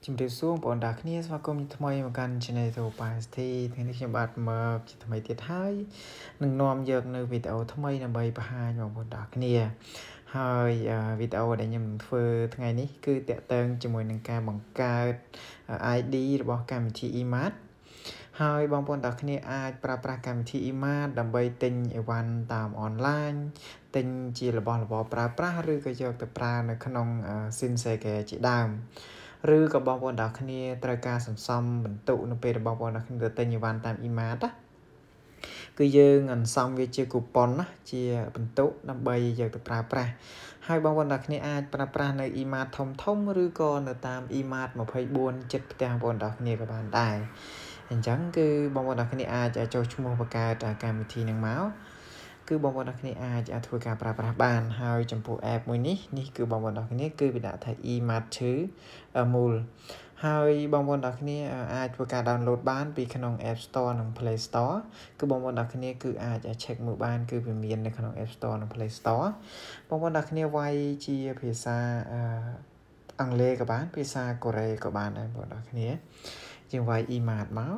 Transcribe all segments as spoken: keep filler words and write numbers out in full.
ជំរាបសួរបងប្អូនទាំងគ្នាស្វាគមន៍ថ្មីមកកាន់ Channel ទៅបាយស្ទីថ្ងៃនេះខ្ញុំបាទមកជាថ្មីទៀតហើយនឹងនាំយកនៅវីដេអូថ្មីដើម្បីបង្ហាញបងប្អូនទាំងគ្នាហើយវីដេអូដែលខ្ញុំនឹងធ្វើថ្ងៃនេះគឺតាក់ទងជាមួយនឹងការបង្កើត ไอ ดี របស់កម្មវិធី e-mart ហើយបងប្អូនទាំងគ្នាអាចប្រើប្រាស់កម្មវិធី e-mart ដើម្បីទិញអីវ៉ាន់តាមអនឡាញទិញជារបស់របរប្រើប្រាស់ឬក៏យកទៅប្រើនៅក្នុង Shinsegae ជាដើមឬក៏បងប្អូនទាំងគ្នាត្រូវការសន្សំបន្ទុកនៅពេលរបស់បងប្អូនទាំងគ្នាទៅទិញអីវ៉ាន់តាម e-mart ណាគឺយើងអន្សំវាជាកូប៉ុនណាជាបន្ទុកដើម្បីយកទៅប្រើប្រាស់ហើយបងប្អូនទាំងគ្នាអាចប្រើប្រាស់នៅ e-mart ធំធំឬក៏នៅតាម e-mart ยี่สิบสี่ចិត្តផ្ទះបងប្អូនទាំងគ្នាក៏បានដែរអញ្ចឹងគឺបងប្អូនទាំងគ្នាអាចចុះឈ្មោះបង្កើតកម្មវិធីនឹងមកគឺបងប្អូនទាំងគ្នាអាចធ្វើការប្រើប្រាស់បានហើយចំពោះ app មួយនេះនេះគឺបងប្អូនទាំងគ្នាគឺវាដាក់ថា e-mart ឈឺមូលហើយបងប្អូនទាំងគ្នាអាចធ្វើការ download បានពីក្នុង App Store និង Play Store គឺបងប្អូនទាំងគ្នាគឺអាច check មើលបានគឺវាមាននៅក្នុង App Store និង Play Store បងប្អូនទាំងគ្នាវាយជាភាសាអង់គ្លេសក៏បានភាសាកូរ៉េក៏បានដែរបងប្អូនទាំងគ្នាយើងវាយ e-mart មក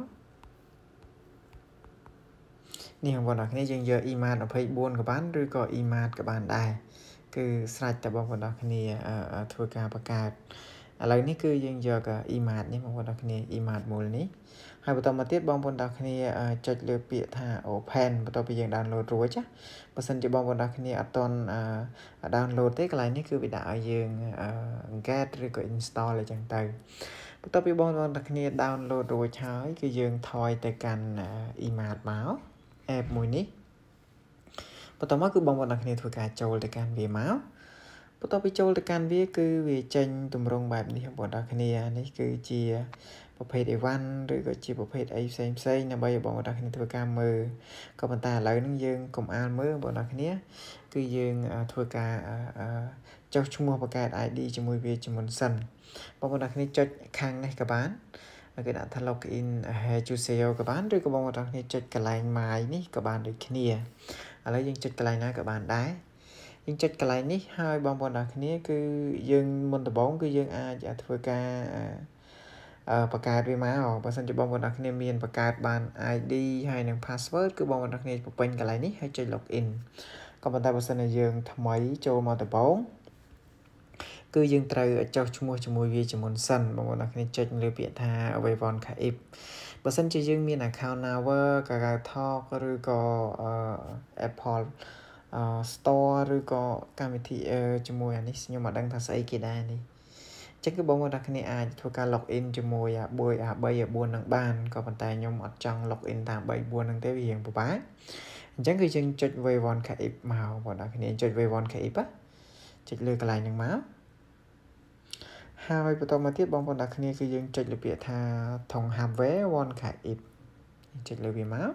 នេះបងប្អូនទាំងគ្នាយើងយក e-mart ยี่สิบสี่ក៏បានឬក៏ e-mart ក៏បានដែរគឺស្រេចតែបងប្អូនទាំងគ្នាធ្វើការបង្កើតឥឡូវនេះគឺយើងយក e-mart នេះបងប្អូនទាំងគ្នា e-mart មូលនេះហើយបន្តមកទៀតបងប្អូនទាំងគ្នាចុចលើពាក្យថា open បន្ទាប់ពីយើង download រួចណាបើសិនជាបងប្អូនទាំងគ្នាអត់ទាន់ download ទេកន្លែងនេះគឺវាដាក់ឲ្យយើង get ឬក៏ install អីចឹងទៅបន្ទាប់ពីបងប្អូនទាំងគ្នា download រួចហើយគឺយើងថយទៅកាន់ e-mart មក app មួយនេះបន្តមកគឺបងប្អូនទាំងគ្នាធ្វើការចូលទៅកាន់វាមកបន្ទាប់ពីចូលទៅកាន់វាគឺវាចេញទម្រង់បែបនេះបងប្អូនទាំងគ្នានេះគឺជាប្រភេទអីវ៉ាន់ឬក៏ជាប្រភេទអីផ្សេងផ្សេងដើម្បីឲ្យបងប្អូនទាំងគ្នាធ្វើការមើលក៏ប៉ុន្តែឥឡូវនេះយើងកុំអាលមើលបងប្អូនទាំងគ្នាគឺយើងធ្វើការចុះឈ្មោះបង្កើត ไอ ดี ជាមួយវាជាមុនសិនបងប្អូនទាំងគ្នាចុចខាងនេះក៏បានគេដាក់ថា login Hejuseo ក៏បានឬក៏បងប្អូនទាំងគ្នាចុចកន្លែង my នេះក៏បានដូចគ្នាឥឡូវយើងចុចកន្លែងណាក៏បានដែរយើងចុចកន្លែងនេះហើយបងប្អូនទាំងគ្នាគឺយើងមុនដំបូងគឺយើងអាចធ្វើការបង្កើតវាមកបើសិនជាបងប្អូនទាំងគ្នាមានបង្កើតបាន ไอ ดี ហើយនិង password គឺបងប្អូនទាំងគ្នាបំពេញកន្លែងនេះហើយចុច login ក៏ប៉ុន្តែបើសិនជាយើងថ្មីចូលមកដំបូងគឺយើងត្រូវចុះឈ្មោះជាមួយវាជាមុនសិនបងប្អូនទាំងគ្នាចុចលើពាក្យថា Wavon Kaip បើសិនជាយើងមាន account Naver KakaoTalk ឬក៏ Apple Store ឬក៏កម្មវិធីជាមួយអានេះខ្ញុំមិនដឹងថាស្អីគេដែរនេះអញ្ចឹងគឺបងប្អូនទាំងគ្នាអាចធ្វើការ login ជាមួយអា3 អា4នឹងបានក៏ប៉ុន្តែខ្ញុំអត់ចង់ login តាម3 4នឹងទេវារៀងពិបាកអញ្ចឹងគឺយើងចុច Wavon Kaip មកបងប្អូនទាំងគ្នាចុច Wavon Kaip ចុចលើកន្លែងហ្នឹងមកហើយបន្តមកទៀតបងប្អូនទាំងគ្នាគឺយើងចុចលើពាក្យថាថង hardware one Kaip ចុចលើវាមក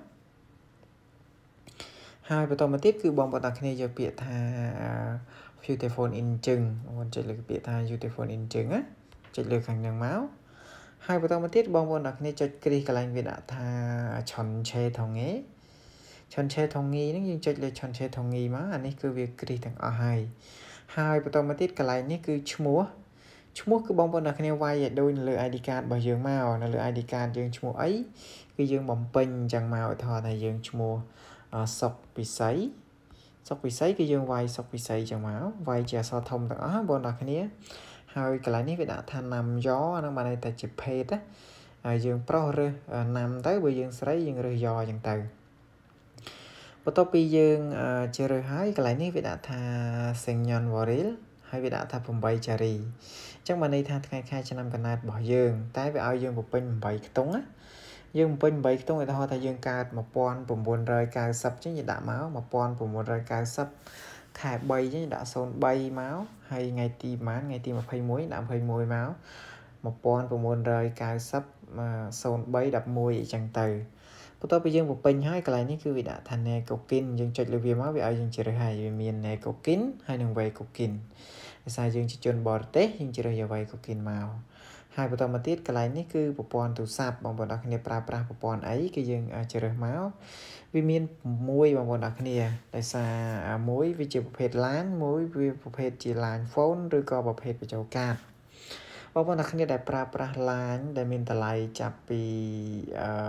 ហើយបន្តមកទៀតគឺបងប្អូនទាំងគ្នាយកពាក្យថា Beautiful Engine បងប្អូនចុចលើពាក្យថា Beautiful Engine ណាចុចលើខាងហ្នឹងមកហើយបន្តមកទៀតបងប្អូនទាំងគ្នាចុចគ្រីសកន្លែងវាដាក់ថា Chonche Thonge Chonche Thonge ហ្នឹងយើងចុចលើ Chonche Thonge មកអានេះគឺវាគ្រីសទាំងអស់ហើយហើយបន្តមកទៀតកន្លែងនេះគឺឈ្មោះឈ្មោះគឺបងប្អូនទាំងគ្នាវាយឲ្យដូចនៅលើ ไอ ดี card របស់យើងមកនៅលើ ไอ ดี card យើងឈ្មោះអីគឺយើងបំពេញអញ្ចឹងមកឧទាហរណ៍ថាយើងឈ្មោះសុកពិសីសុកពិសីគឺយើងវាយសុកពិសីអញ្ចឹងមកវាយជាអក្សរធំទាំងអស់បងប្អូនទាំងគ្នាហើយកន្លែងនេះវាដាក់ថាណាំយ៉អាហ្នឹងបានន័យថាជាភេទណាហើយយើងប្រុសរើសណាំទៅបើយើងស្រីយើងរើសយ៉អញ្ចឹងទៅបន្ទាប់ពីយើងជ្រើសហើយកន្លែងនេះវាដាក់ថា Senyon Waril ហើយវាដាក់ថាeightចារីអញ្ចឹងបានន័យថាថ្ងៃខែឆ្នាំកំណើតរបស់យើងតែវាឲ្យយើងបំពេញeightខ្ទង់ណាយើងបំពេញeightខ្ទង់ឧទាហរណ៍ថាយើងកើតnineteen ninetyចឹងយើងដាក់មកnineteen ninetyខែthreeចឹងដាក់zero threeមកហើយថ្ងៃទីប៉ុន្មានថ្ងៃទីtwenty-oneដាក់twenty-oneមកnineteen ninety zero three elevenអញ្ចឹងទៅបន្ទាប់ពីយើងបំពេញហើយកន្លែងនេះគឺវាដាក់ថា Nekokin យើងចុចលើវាមកវាឲ្យយើងជ្រើសហើយវាមាន Nekokin ហើយនិង Weikokin ដោយសារយើងជាជនបរទេសយើងជ្រើសយក Weikokin មកហើយបន្តមកទៀតកន្លែងនេះគឺប្រព័ន្ធទូរស័ព្ទបងប្អូនទាំងគ្នាប្រើប្រាស់ប្រព័ន្ធអីគឺយើងជ្រើសមកវាមានsixបងប្អូនទាំងគ្នាដោយសារមួយវាជាប្រភេទ LAN មួយវាប្រភេទជា LAN phone ឬក៏ប្រភេទបញ្ចូលកាតបងប្អូនអ្នកគ្នាដែលប្រើប្រាស់ line ដែលមានតម្លៃចាប់ពីអឺ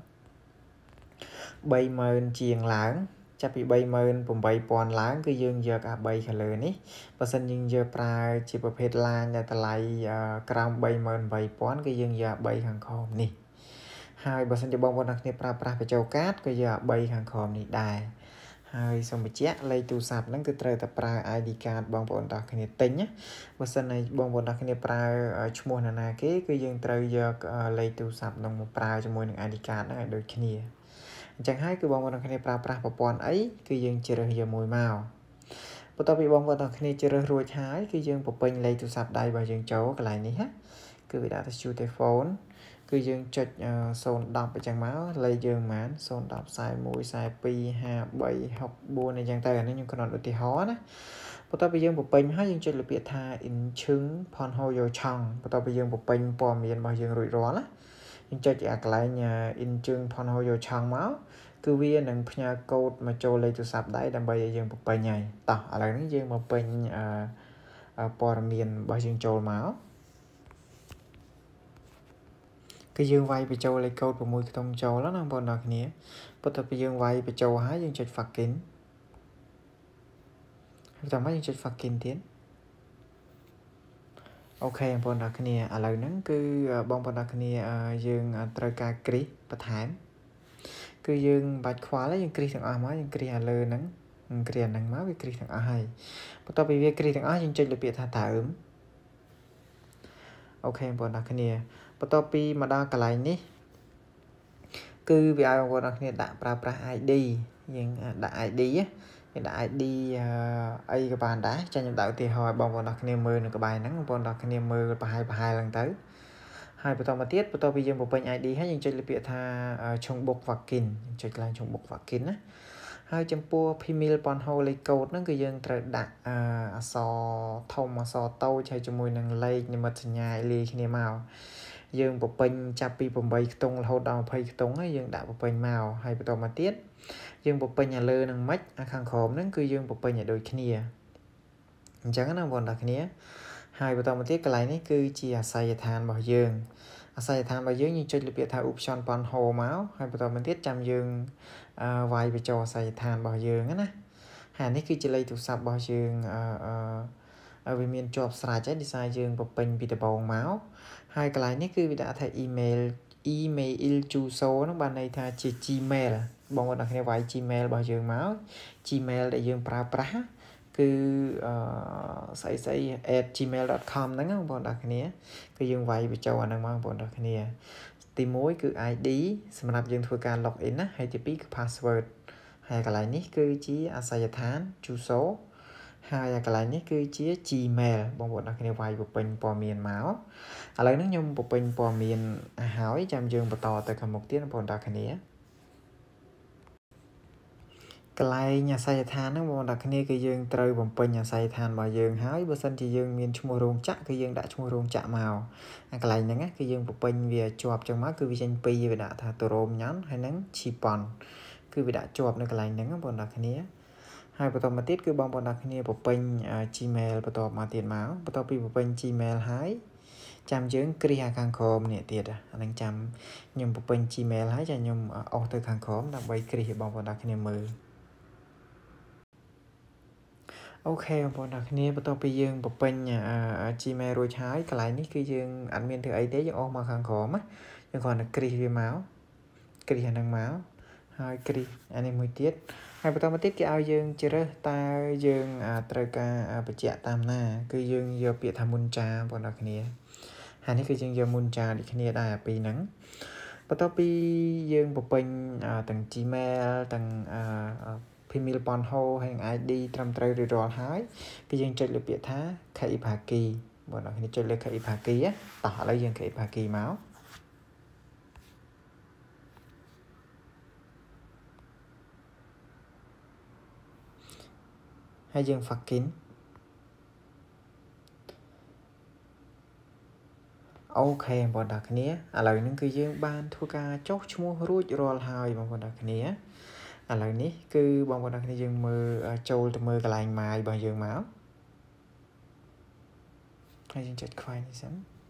ba mươi ជាងឡើងចាប់ពី ba mươi tám nghìn ឡើងគឺយើងយកអា3 color នេះបើសិនយើងយកប្រើជាប្រភេទ line ដែលតម្លៃក្រោម ba mươi tám nghìn គឺយើងយក3ខាងក្រោមនេះហើយបើសិនជាបងប្អូនអ្នកគ្នាប្រើប្រាស់បញ្ចូលកាតគឺយក3ខាងក្រោមនេះដែរហើយសូមបញ្ជាក់លេខទូរស័ព្ទហ្នឹងគឺត្រូវតែប្រើ i đê card បងប្អូនអ្នកគ្នាទិញណាបើសិនជាបងប្អូនអ្នកគ្នាប្រើឈ្មោះណានាគេគឺយើងត្រូវយកលេខទូរស័ព្ទហ្នឹងមកប្រើជាមួយនឹង i đê card ហ្នឹងឲ្យដូចគ្នាអញ្ចឹងហើយគឺបងប្អូនអ្នកគ្នាប្រើប្រាស់ប្រព័ន្ធអីគឺយើងជ្រើសយកមួយមកបន្ទាប់ពីបងប្អូនអ្នកគ្នាជ្រើសរួចហើយគឺយើងបំពេញលេខទូរស័ព្ទដៃរបស់យើងចូលកន្លែងនេះណាគឺវាដាក់ទៅជួ telephone គឺយើងចុចศูนย์ ដប់អញ្ចឹងមកលេខយើងហ្មងศูนย์ ដប់ สี่สิบเอ็ด สี่สิบสอง ห้าสิบสาม หกสิบสี่អញ្ចឹងទៅអានេះខ្ញុំកំណត់ឧទាហរណ៍ណាបន្ទាប់ពីយើងបំពេញហើយយើងចុចលើពាក្យថា in ឈឹង phon ho yo chong បន្ទាប់ពីយើងបំពេញព័ត៌មានរបស់យើងរួចរាល់ណាយើងចុចអាកន្លែង in ជឹង phon ho yo chong មកគឺវានឹងផ្ញើកូដមកចូលលេខទូរស័ព្ទដៃដើម្បីឲ្យយើងបំពេញហើយតោះឥឡូវនេះយើងបំពេញអឺព័ត៌មានរបស់យើងចូលមកគឺយើងវាយបញ្ចូលលេខកូដ6ខ្ទង់ចូលណាបងប្អូនអ្នកគ្នាបន្ទាប់ពីយើងវាយបញ្ចូលហើយយើងចុច login ហើយបន្តមកយើងចុច login ទៀតអូខេបងប្អូនអ្នកគ្នាឥឡូវហ្នឹងគឺបងប្អូនអ្នកគ្នាយើងត្រូវការគ្រីសបន្ថែមគឺយើងបាច់ខ្វល់យើងគ្រីសទាំងអស់មកយើងគ្រីសឲ្យលើហ្នឹងគ្រីសអាហ្នឹងមកវាគ្រីសទាំងអស់ហើយបន្ទាប់ពីវាគ្រីសទាំងអស់យើងចុចលើពាក្យថាដើមអូខេបងប្អូនអ្នកគ្នាបន្ទាប់ពីមកដល់កន្លែងនេះគឺវាឲ្យបងប្អូនអ្នកគ្នាដាក់ប្រើប្រាស់ i đê យើងដាក់ i đê យើងដាក់ i đê អីក៏បានដែរចាខ្ញុំដាក់ឧទាហរណ៍ឲ្យបងប្អូនអ្នកគ្នាមើលនៅក្បែរហ្នឹងបងប្អូនអ្នកគ្នាមើលប្រហែលប្រហែលឡើងទៅហើយបន្តមកទៀតបន្ទាប់ពីយើងបំពេញ i đê ហើយយើងចុចលើពាក្យថាឆុងបុក login យើងចុចកន្លែងឆុងបុក login ណាហើយចំពោះ Pimil Ponho លេខកូដហ្នឹងគឺយើងត្រូវដាក់អក្សរធំអក្សរតូចហើយជាមួយនឹងលេខនិមិត្តសញ្ញាលាយគ្នាមកយើងបំពេញចាប់ពីeightខ្ទង់រហូតដល់twentyខ្ទង់ហើយយើងដាក់បំពេញមកហើយបន្តមកទៀតយើងបំពេញឲ្យលើនឹងមិនអាខាងក្រោមហ្នឹងគឺយើងបំពេញឲ្យដូចគ្នាអញ្ចឹងណាបងប្អូនអ្នកគ្នាហើយបន្តមកទៀតកន្លែងនេះគឺជាអាស័យដ្ឋានរបស់យើងអាស័យដ្ឋានរបស់យើងយើងចុចលើពាក្យថា option Ponho មកហើយបន្តមកទៀតចាំយើងវាយបញ្ចូលអាស័យដ្ឋានរបស់យើងណាហើយនេះគឺជាលេខទូរស័ព្ទរបស់យើងអឺវាមានជាប់ស្រេចហើយដោយសារយើងបំពេញពីដំបូងមកហើយកន្លែងនេះគឺវាដាក់ថា email email ជូសូហ្នឹងបានន័យថាជា Gmail បងប្អូនអ្នកគ្នាវាយ Gmail របស់យើងមក Gmail ដែលយើងប្រើប្រាស់គឺអឺស្អីស្អី at gmail dot com ហ្នឹងបងប្អូនអ្នកគ្នាគឺយើងវាយបញ្ចូលអាហ្នឹងមកបងប្អូនអ្នកគ្នាទីoneគឺ i đê សម្រាប់យើងធ្វើការ login ណាហើយទីtwoគឺ password ហើយកន្លែងនេះគឺជាអាសយដ្ឋានជូសូហើយកន្លែងនេះគឺជា Gmail បងប្អូនអ្នកគ្នាវាយបំពេញព័ត៌មានមកឥឡូវនេះខ្ញុំបំពេញព័ត៌មានហើយចាំយើងបន្តទៅខាងមុខទៀតបងប្អូនអ្នកគ្នាកន្លែងអាសយដ្ឋានហ្នឹងបងប្អូនអ្នកគ្នាគឺយើងត្រូវបំពេញអាសយដ្ឋានរបស់យើងហើយបើសិនជាយើងមានឈ្មោះរោងចក្រគឺយើងដាក់ឈ្មោះរោងចក្រមកអាកន្លែងហ្នឹងគឺយើងបំពេញវាជាប់ចឹងមកគឺវាចេញពីរវាដាក់ថាតូរ៉ូមញ៉ាន់ហើយនឹងឈីប៉ុនគឺវាដាក់ជាប់នៅកន្លែងហ្នឹងបងប្អូនអ្នកគ្នាហើយបន្តមកទៀតគឺបងប្អូនអ្នកគ្នាបំពេញ Gmail បន្តមកទៀតមកបន្ទាប់ពីបំពេញ Gmail ហើយចាំយើងគ្រីសខាងក្រោមនេះទៀតអាហ្នឹងចាំខ្ញុំបំពេញ Gmail ហើយចាំខ្ញុំអស់ទៅខាងក្រោមដើម្បីគ្រីសឲ្យបងប្អូនអ្នកគ្នាមើលអូខេបងប្អូនអ្នកគ្នាបន្ទាប់ពីយើងបំពេញ Gmail រួចហើយកន្លែងនេះគឺយើងអត់មានធ្វើអីទេយើងអស់មកខាងក្រោមណាយើងគ្រាន់តែគ្រីសវាមកគ្រីសអាហ្នឹងមកហើយគ្រីសអានេះមួយទៀតហើយបន្តមកទៀតគេឲ្យយើងជ្រើសតើយើងត្រូវការបញ្ជាក់តាមណាគឺយើងយកពាក្យថាមុនចាបងប្អូនអ្នកគ្នាហើយនេះគឺយើងយកមុនចាដូចគ្នាដែរអាពីរហ្នឹងបន្ទាប់ពីយើងបំពេញទាំង Gmail ទាំងPimil Ponho ហើយ i đê ត្រឹមត្រូវរួចរាល់ហើយគឺយើងចុចលើពាក្យថា Khai Phaki បងប្អូនគ្នាចុចលើ Khai Phaki តោះឥឡូវយើង Khai Phaki មកហើយយើង login អូខេបងប្អូនអ្នកគ្នាឥឡូវនេះគឺយើងបានធ្វើការចុះឈ្មោះរួចរាល់ហើយបងប្អូនអ្នកគ្នាឥឡូវនេះគឺបងប្អូនអ្នកគ្នាយើងមើលចូលទៅមើលកន្លែង My របស់យើងមកហើយយើងចុចខ្វែងនេះសិន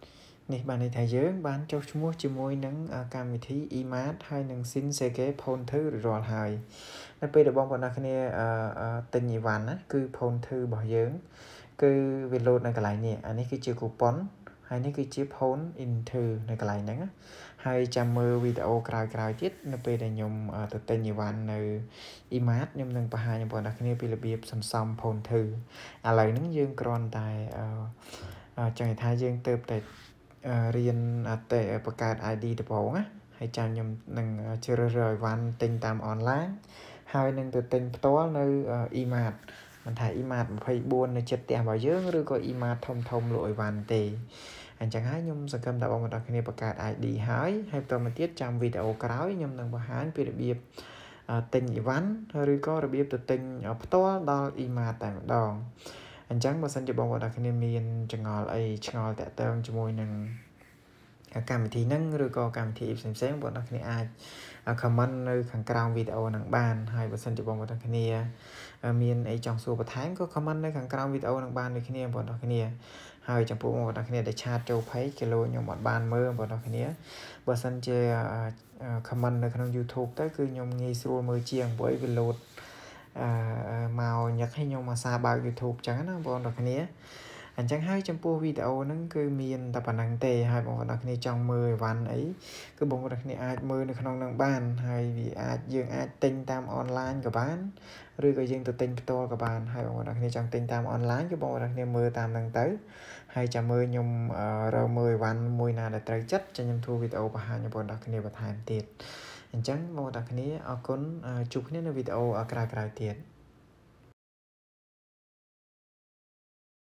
នេះបានន័យថាយើងបានចុះឈ្មោះជាមួយនឹងកម្មវិធី e-mart ហើយនឹង Shinsegae phone ធឺរាល់ហើយនៅពេលដែលបងប្អូនអ្នកគ្នាទិញអីវ៉ាន់ណាគឺ phone ធឺរបស់យើងគឺវា load នៅកន្លែងនេះអានេះគឺជា coupon ហើយនេះគឺជា phone in ធឺនៅកន្លែងហ្នឹងហើយចាំមើលវីដេអូក្រោយៗទៀតនៅពេលដែលខ្ញុំទៅទិញអីវ៉ាន់នៅ e-mart ខ្ញុំនឹងបង្ហាញបងប្អូនអ្នកគ្នាពីរបៀបសន្សំ phone ធឺឥឡូវហ្នឹងយើងគ្រាន់តែចង់និយាយថាយើងទៅតែរៀនតែបង្កើត ไอ ดี ដំបូងណាហើយចាំខ្ញុំនឹងជ្រើសរើសអីវ៉ាន់ទិញតាមអនឡាញហើយនឹងទៅទិញផ្ទាល់នៅ e-mart មិនថា e-mart ยี่สิบสี่នៅជិតផ្ទះរបស់យើងឬក៏ e-mart ធំធំលក់អីវ៉ាន់ទេអញ្ចឹងហើយខ្ញុំសង្ឃឹមថាបងប្អូនគ្នាបង្កើត ไอ ดี ហើយហើយបន្តមកទៀតចាំវីដេអូក្រោយខ្ញុំនឹងបង្ហាញពីរបៀបទិញអីវ៉ាន់ឬក៏របៀបទៅទិញផ្ទាល់ដល់ e-mart តែម្ដងអញ្ចឹងបើសិនជាបងប្អូនគ្នាមានចង្អល់អីឆ្ងល់តាក់ទងជាមួយនឹងកម្មវិធីហ្នឹងឬក៏កម្មវិធីផ្សេងៗបងប្អូនគ្នាអាច comment នៅខាងក្រោមវីដេអូហ្នឹងបានហើយបើសិនជាបងប្អូនគ្នាមានអីចង់សួរបន្ថែមក៏ comment នៅខាងក្រោមវីដេអូហ្នឹងបានដូចគ្នាបងប្អូនគ្នាហើយចំពោះបងប្អូនគ្នាដែលឆាតចូល page គីឡូខ្ញុំអត់បានមើលបងប្អូនគ្នាបើសិនជា comment នៅក្នុង YouTube ទៅគឺខ្ញុំងាយស្រួលមើលជាងព្រោះវា load អឺមកញឹកឲ្យខ្ញុំអាសាបើក YouTube ចឹងណាបងប្អូនគ្នាអញ្ចឹងហើយចំពោះវីដេអូហ្នឹងគឺមានតែប៉ុណ្្នឹងទេហើយបងប្អូនគ្នាចង់មើលអីវ៉ាន់អីគឺបងប្អូនគ្នាអាចមើលនៅក្នុងហ្នឹងបានហើយវាអាចយើងអាចទិញតាមអនឡាញក៏បានឬក៏យើងទៅទិញផ្ទាល់ក៏បានហើយបងប្អូនគ្នាចង់ទិញតាមអនឡាញគឺបងប្អូនគ្នាមើលតាមហ្នឹងទៅហើយចាំមើលខ្ញុំរកមើលអីវ៉ាន់មួយណាដែលត្រូវចិត្តចាំខ្ញុំធ្វើវីដេអូបង្ហាញបងប្អូនគ្នាបន្ថែមទៀតអញ្ចឹងបងប្អូនគ្នាអរគុណជួបគ្នានៅវីដេអូក្រោយៗទៀត